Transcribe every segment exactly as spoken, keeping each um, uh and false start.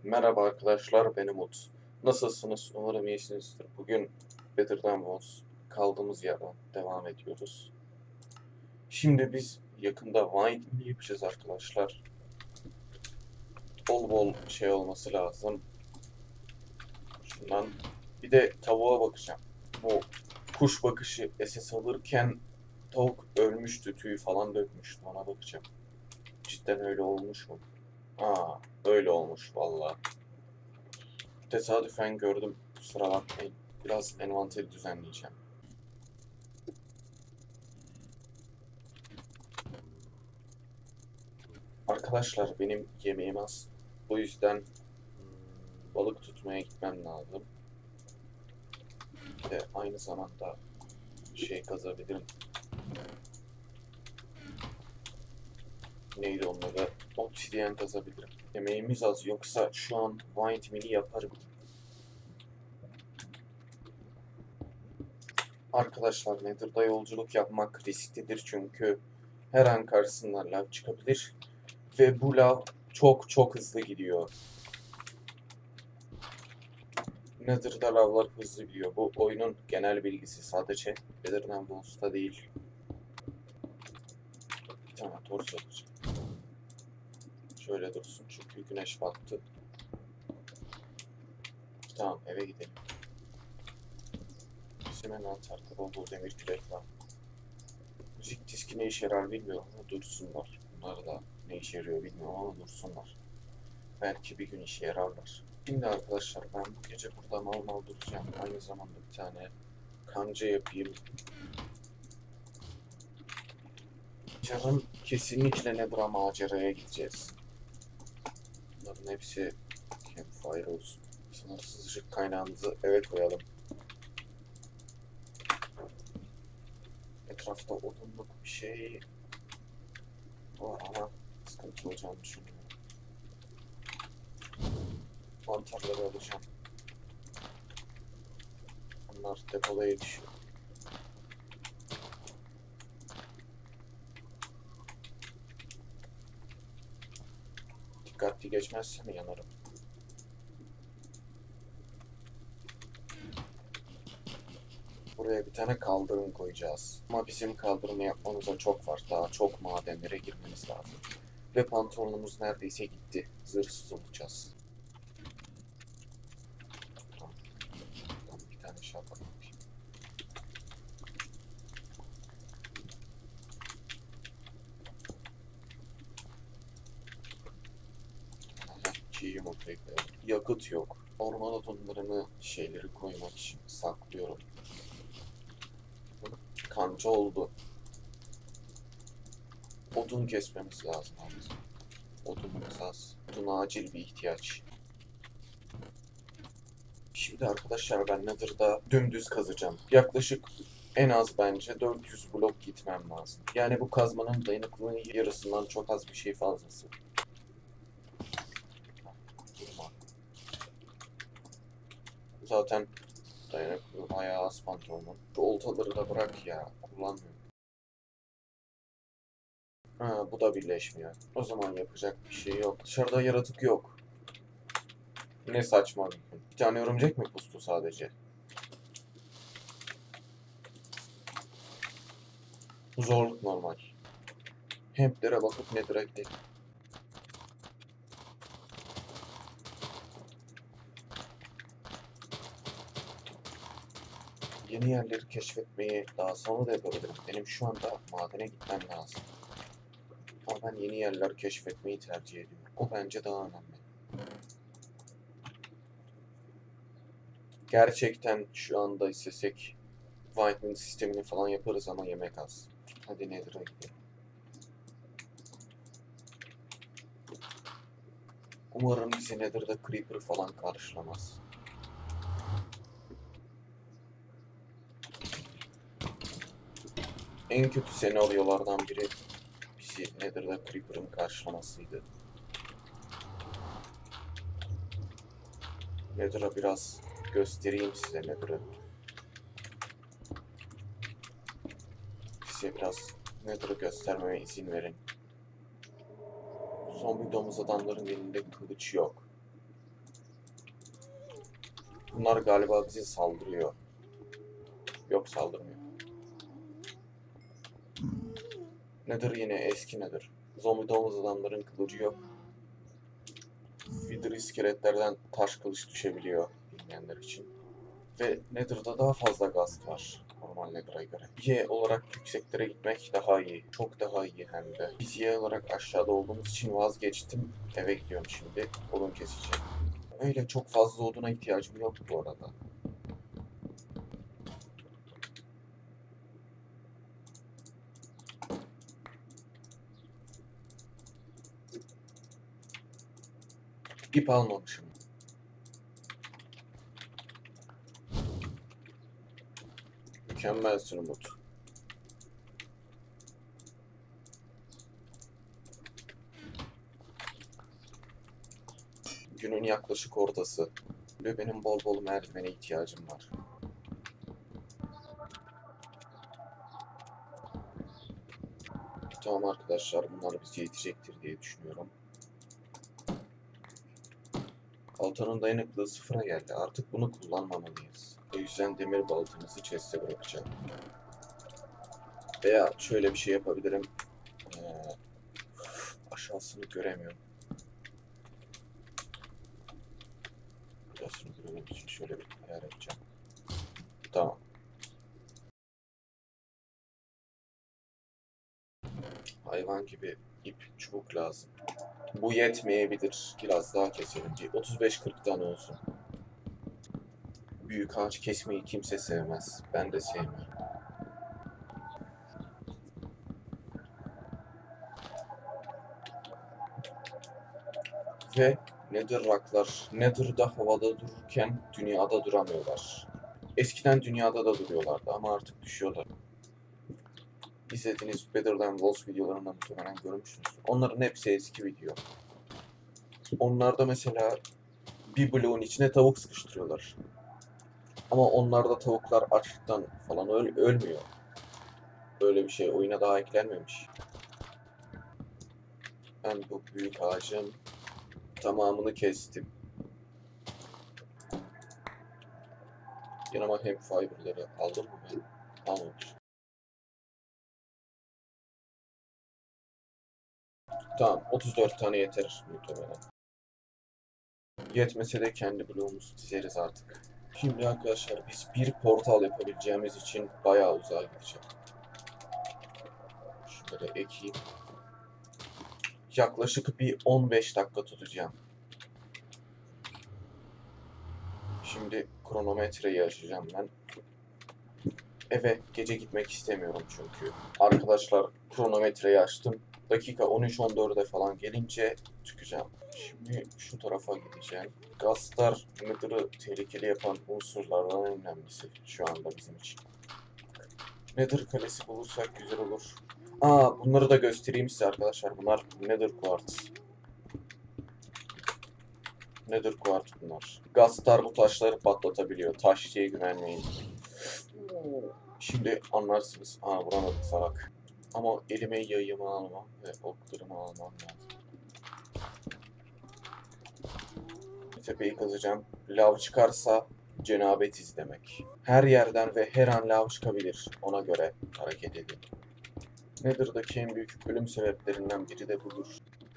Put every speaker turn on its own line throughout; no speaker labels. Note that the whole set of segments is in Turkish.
Merhaba arkadaşlar, ben Umut. Nasılsınız? Umarım iyisinizdir. Bugün Better'dan Wars kaldığımız yerden devam ediyoruz. Şimdi biz yakında Wine yapacağız arkadaşlar. Bol bol şey olması lazım. Şundan bir de tavuğa bakacağım. Bu kuş bakışı S S alırken tavuk ölmüştü, tüy falan dökmüştü. Ona bakacağım. Cidden öyle olmuş mu? Aa, öyle olmuş vallahi. Tesadüfen gördüm. Kusura bakmayın. Biraz envanteri düzenleyeceğim. Arkadaşlar benim yemeğim az. Bu yüzden hmm, balık tutmaya gitmem lazım. Bir de aynı zamanda şey kazabilirim. Neydi onun adı? Obsidiyen kazabilirim. Yemeğimiz az. Yoksa şu an White Meal'i yaparım. Arkadaşlar Nether'da yolculuk yapmak risklidir çünkü her an karşısına lav çıkabilir. Ve bu lav çok çok hızlı gidiyor. Nether'da lavlar hızlı gidiyor. Bu oyunun genel bilgisi, sadece Nether'dan Walls'ta değil. Bir tane torç alacağım. Şöyle dursun çünkü güneş battı. Tamam, eve gidelim. Bizim envanterde bol bol demir kürek var. Müzik diski ne işe yarar bilmiyorum ama dursunlar. Bunlar da ne işe yarıyor bilmiyorum ama dursunlar. Belki bir gün işe yararlar. Şimdi arkadaşlar ben bu gece burada mal mal duracağım. Aynı zamanda bir tane kanca yapayım. Yarın kesinlikle Nether'a maceraya gideceğiz. Bunların hepsi campfire olsun. Sınırsız ışık kaynağımızı eve koyalım. Etrafta odunluk bir şey var ama sıkıntı olacağını düşünüyorum. Mantarları alacağım. Bunlar depoda yetişiyor. Dikkatli geçmezsem yanarım. Buraya bir tane kaldırım koyacağız. Ama bizim kaldırımı yapmamıza çok var. Daha çok madenlere girmemiz lazım. Ve pantolonumuz neredeyse gitti. Zırhsız olacağız. Tamam. Tamam, bir tane şapka yapayım. Çiğ yumurtayı koyalım. Yakıt yok. Orman odunlarını şeyleri koymak için saklıyorum. Kanca oldu. Odun kesmemiz lazım abi. Odunumuz az. Odun acil bir ihtiyaç. Şimdi arkadaşlar ben Nether'da dümdüz kazacağım. Yaklaşık en az bence dört yüz blok gitmem lazım. Yani bu kazmanın dayanıklılığının yarısından çok az bir şey fazlası. Durma. Zaten dayanıklılığı bayağı az pantolonun. Şu oltaları da bırak ya. Kullanmıyorum. Ha, bu da birleşmiyor. O zaman yapacak bir şey yok. Dışarıda yaratık yok. Ne saçma bir gün. Bir tane örümcek mi kustu sadece? Zorluk normal. Hemplere bakıp Nether'a gidelim. Yeni yerleri keşfetmeyi daha sonra da yapabilirim. Benim şu anda madene gitmem lazım. Ama ben yeni yerler keşfetmeyi tercih ediyorum. O bence daha önemli. Gerçekten şu anda istesek Whitening sistemini falan yaparız ama yemek az. Hadi Nether'a gidelim. Umarım bizi Nether'da Creeper falan karşılamaz. En kötü senaryolardan biri bizi Nether'da Creeper'ın karşılamasıydı. Nether'a biraz göstereyim size Nether'ı. Size biraz Nether'ı göstermeme izin verin. Son videomuz adamların elinde kılıç yok. Bunlar galiba bizi saldırıyor. Yok, saldırmıyor. Nedir yine eski nedir? Zombi domuz adamların kılıcı yok. Wither iskeletlerden taş kılıç düşebiliyor bilmeyenler için. Ve Nether'da daha fazla gaz var normal Nether'a göre. Y olarak yükseklere gitmek daha iyi. Çok daha iyi hem de. Biz Y olarak aşağıda olduğumuz için vazgeçtim. Eve gidiyorum şimdi. Odun keseceğim. Öyle çok fazla oduna ihtiyacım yok bu arada. İp almamışım. Mükemmelsin Umut. Günün yaklaşık ortası. Ve benim bol bol merdivene ihtiyacım var. Tamam arkadaşlar, bunlar bize yetecektir diye düşünüyorum. Baltanın dayanıklığı sıfıra geldi. Artık bunu kullanmamalıyız. O yüzden demir baltamızı chest'e bırakacağım. Veya şöyle bir şey yapabilirim. Ee, aşağısını göremiyorum. Burasını görmek için şöyle bir ayar yapacağım. Tamam. Hayvan gibi ip, çubuk lazım. Bu yetmeyebilir. Biraz daha keselim. otuz beş kırk tane olsun. Büyük ağaç kesmeyi kimse sevmez. Ben de sevmiyorum. Ve Netherrack'lar Nether'da havada dururken dünyada duramıyorlar. Eskiden dünyada da duruyorlardı ama artık düşüyorlar. İzlediğiniz Better Than Walls videolarında muhtemelen görmüşsünüz. Onların hepsi eski video. Onlarda mesela bir bloğun içine tavuk sıkıştırıyorlar. Ama onlarda tavuklar açlıktan falan öl ölmüyor. Böyle bir şey oyuna daha eklenmemiş. Ben bu büyük ağacın tamamını kestim. Yanıma hemp fiber'ları aldım mı ben? Almamış. Tamam, otuz dört tane yeter muhtemelen. Yetmese de kendi bloğumuzu dizeriz artık. Şimdi arkadaşlar biz bir portal yapabileceğimiz için bayağı uzağa gideceğim. Şunları ekeyim. Yaklaşık bir on beş dakika tutacağım. Şimdi kronometreyi açacağım ben. Eve gece gitmek istemiyorum çünkü. Arkadaşlar kronometreyi açtım. Dakika on üç on dörde falan gelince çıkacağım. Şimdi şu tarafa gideceğim. Gazlar Nether'ı tehlikeli yapan unsurlardan en önemlisi şu anda bizim için. Nether kalesi bulursak güzel olur. Aa, bunları da göstereyim size arkadaşlar. Bunlar Nether Quartz. Nether Quartz bunlar. Gazlar bu taşları patlatabiliyor. Taş diye güvenmeyin. Şimdi anlarsınız. Aa, vuramadık salak. Ama elime yayımı almam ve oklarımı almam lazım. Tepeyi kazacağım. Lav çıkarsa cenabetiz demek. Her yerden ve her an lav çıkabilir. Ona göre hareket edin. Nether'daki en büyük ölüm sebeplerinden biri de budur.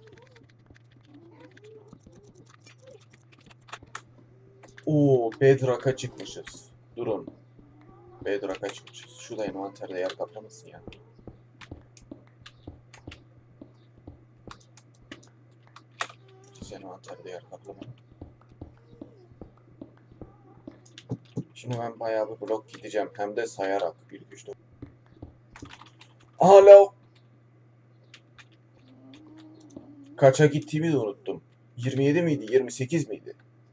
Oo, Bedrock'a çıkmışız. Durun. Bedrock'a çıkmışız. Şu da envanterde yer kaplamasın ya. Siz envanterde yer kaplamayın. Şimdi ben bayağı bir blok gideceğim. Hem de sayarak. bir, iki, üç, dört. Aha, lav! Kaça gittiğimi de unuttum. yirmi yedi miydi? yirmi sekiz miydi?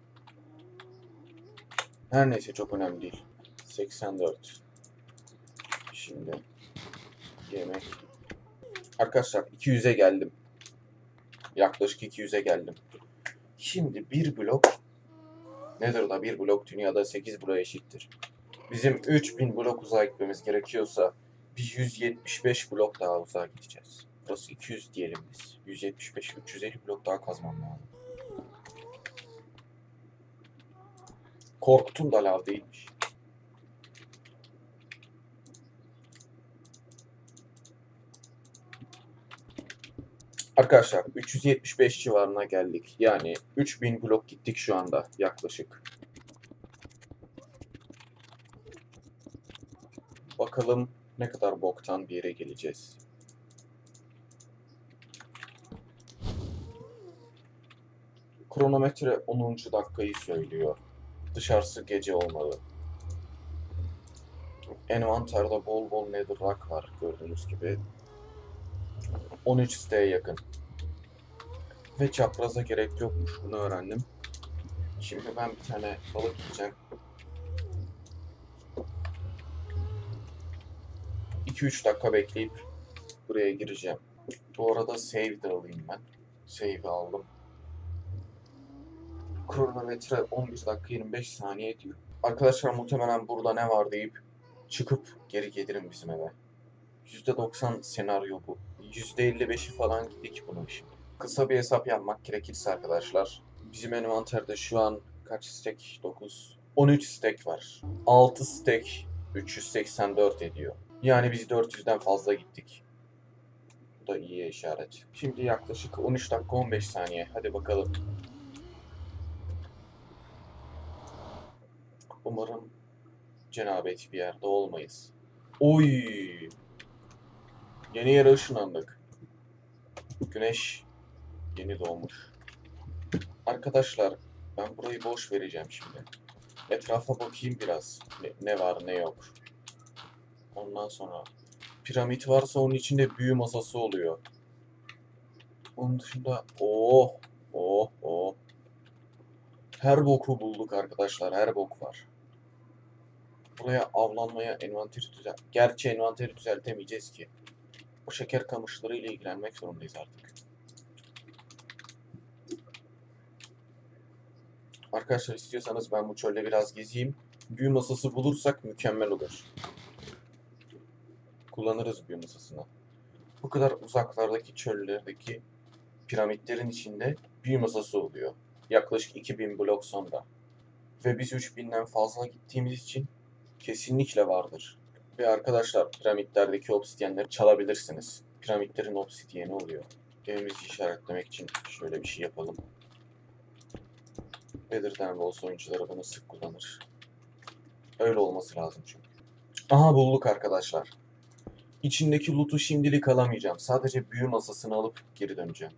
Her neyse, çok önemli değil. seksen dört. Şimdi yemek. Arkadaşlar iki yüze geldim. Yaklaşık iki yüze geldim. Şimdi bir blok Nether'da bir blok dünyada sekiz bloğa eşittir. Bizim üç bin blok uzağa gitmemiz gerekiyorsa bir yüz yetmiş beş blok daha uzağa gideceğiz. Burası iki yüz diyelim biz. yüz yetmiş beş üç yüz elli blok daha kazmam lazım. Korktum da lav değilmiş. Arkadaşlar üç yüz yetmiş beş civarına geldik. Yani üç bin blok gittik şu anda yaklaşık. Bakalım ne kadar boktan bir yere geleceğiz. Kronometre onuncu dakikayı söylüyor. Dışarısı gece olmalı. Envanterde bol bol netherrack var gördüğünüz gibi. on üç siteye yakın. Ve çapraza gerek yokmuş, bunu öğrendim. Şimdi ben bir tane balık yiyeceğim. iki üç dakika bekleyip buraya gireceğim. Bu arada save de alayım ben. Save'i aldım. Kronometre on bir dakika yirmi beş saniye diyor. Arkadaşlar muhtemelen burada ne var deyip çıkıp geri gelirim bizim eve. yüzde doksan senaryo bu. yüzde elli beşi falan gittik bunun şimdi. Kısa bir hesap yapmak gerekirse arkadaşlar. Bizim envanterde şu an kaç stack? dokuz. on üç stack var. altı stack üç yüz seksen dört ediyor. Yani biz dört yüzden fazla gittik. Bu da iyi işaret. Şimdi yaklaşık on üç dakika on beş saniye. Hadi bakalım. Umarım cenabet bir yerde olmayız. Oy! Yeni yere ışınlandık. Güneş yeni doğmuş. Arkadaşlar ben burayı boş vereceğim şimdi. Etrafa bakayım biraz. Ne, ne var ne yok. Ondan sonra piramit varsa onun içinde büyü masası oluyor. Onun dışında oh oh oh. Her boku bulduk arkadaşlar. Her bok var. Buraya avlanmaya envanteri düzelt. Gerçi envanteri düzeltemeyeceğiz ki. O şeker kamışları ile ilgilenmek zorundayız artık. Arkadaşlar istiyorsanız ben bu çölde biraz gezeyim. Büyü masası bulursak mükemmel olur. Kullanırız büyü masasını. Bu kadar uzaklardaki çöllerdeki piramitlerin içinde büyü masası oluyor. Yaklaşık iki bin blok sonra. Ve biz üç binden fazla gittiğimiz için kesinlikle vardır. Ve arkadaşlar piramitlerdeki obsidyenleri çalabilirsiniz. Piramitlerin obsidyeni oluyor. Evimizi işaretlemek için şöyle bir şey yapalım. Bedir'den Wolves oyuncuları bunu sık kullanır. Öyle olması lazım çünkü. Aha bulduk arkadaşlar. İçindeki loot'u şimdilik alamayacağım. Sadece büyü masasını alıp geri döneceğim.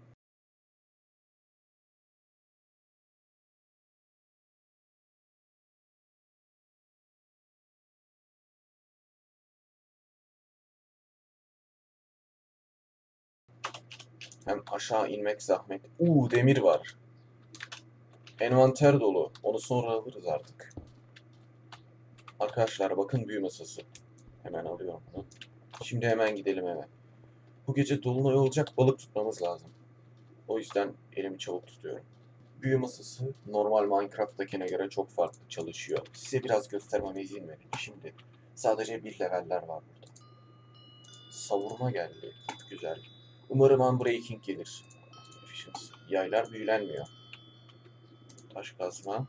Hem aşağı inmek zahmet. Uuu demir var. Envanter dolu. Onu sonra alırız artık. Arkadaşlar bakın büyü masası. Hemen alıyorum bunu. Şimdi hemen gidelim eve. Bu gece dolunay olacak, balık tutmamız lazım. O yüzden elimi çabuk tutuyorum. Büyü masası normal Minecraft'takine göre çok farklı çalışıyor. Size biraz göstermeme izin verin. Şimdi sadece bir leveller var burada. Savurma geldi. Güzel. Umarım Unbreaking gelir. Efficiency. Yaylar büyülenmiyor. Taş kazma.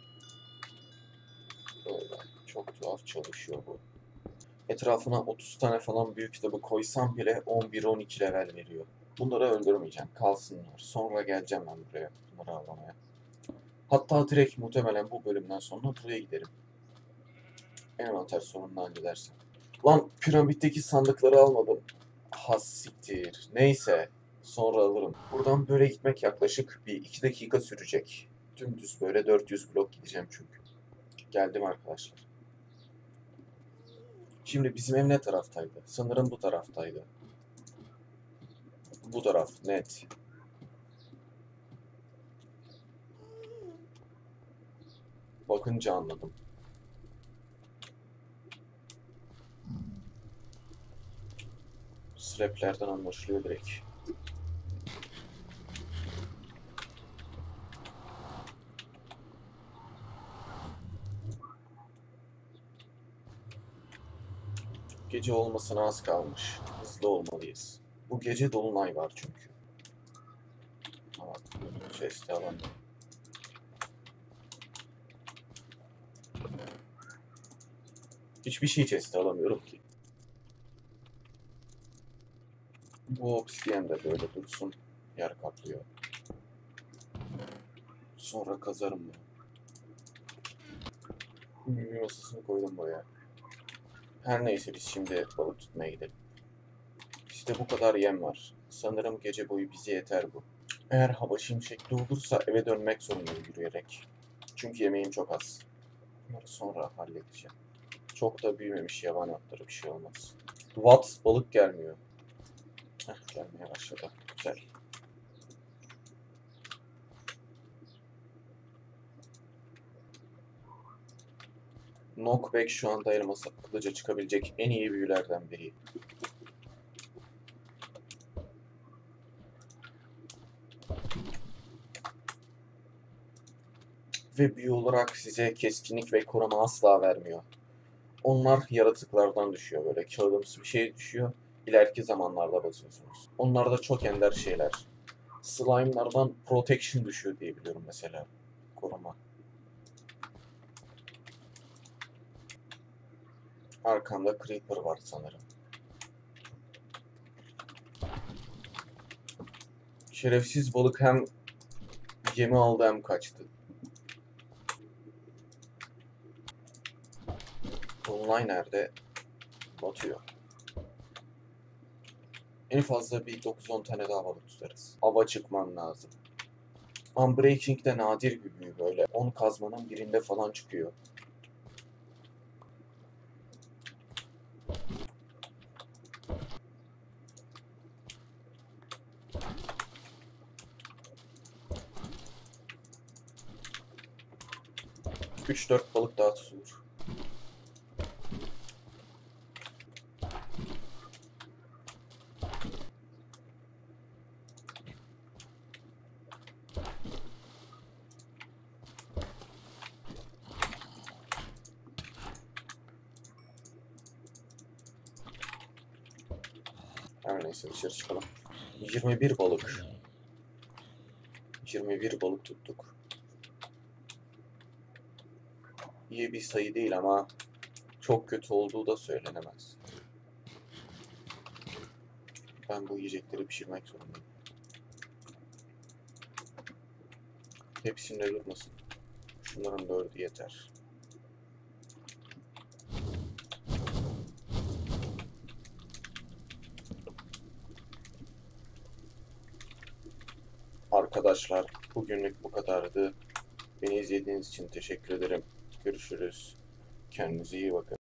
Böyle. Çok tuhaf çalışıyor bu. Etrafına otuz tane falan büyük kitabı koysam bile on bir on iki level veriyor. Bunları öldürmeyeceğim. Kalsınlar. Sonra geleceğim ben buraya. Bunları avlamaya. Hatta direkt muhtemelen bu bölümden sonra buraya giderim. Envanter sorununu halledersem. Lan piramitteki sandıkları almadım. Has siktir. Neyse. Sonra alırım. Buradan böyle gitmek yaklaşık bir iki dakika sürecek. Dümdüz böyle dört yüz blok gideceğim çünkü. Geldim arkadaşlar. Şimdi bizim ev ne taraftaydı? Sanırım bu taraftaydı. Bu taraf net. Bakınca anladım. Slaplerden anlaşılıyor direkt. Gece olmasına az kalmış. Hızlı olmalıyız. Bu gece dolunay var çünkü. Ama chest'i alalım. Hiçbir şey chest'e alamıyorum ki. Bu obsidiyen de böyle dursun. Yer kaplıyor. Sonra kazarım bunu. Mumya masasını koydum buraya. Her neyse biz şimdi balık tutmaya gidelim. İşte bu kadar yem var. Sanırım gece boyu bize yeter bu. Eğer hava şimşekli olursa eve dönmek zorundayım yürüyerek. Çünkü yemeğim çok az. Bunları sonra halledeceğim. Çok da büyümemiş yaban atları, bir şey olmaz. What? Balık gelmiyor. Heh, gelmeye başladı. Güzel. Knockback şu anda elmasa kılıca çıkabilecek en iyi büyülerden biri. Ve büyü olarak size keskinlik ve koruma asla vermiyor. Onlar yaratıklardan düşüyor, böyle kağıdımsı bir şey düşüyor. İleriki zamanlarda basıyorsunuz. Onlar da çok ender şeyler. Slime'lardan protection düşüyor diye biliyorum mesela. Koruma. Arkamda creeper var sanırım. Şerefsiz balık hem yemi aldı hem kaçtı. Dolunay nerede? Batıyor. En fazla bir dokuz on tane daha balık tutarız. Ava çıkman lazım. Unbreaking de nadir bir büyü böyle. on kazmanın birinde falan çıkıyor. üç dört balık daha tutulur. Her neyse dışarı çıkalım. yirmi bir balık. yirmi bir balık tuttuk. İyi bir sayı değil ama çok kötü olduğu da söylenemez. Ben bu yiyecekleri pişirmek zorundayım. Hepsinde durmasın. Şunların dördü yeter. Arkadaşlar bugünlük bu kadardı. Beni izlediğiniz için teşekkür ederim. Görüşürüz. Kendinize iyi bakın.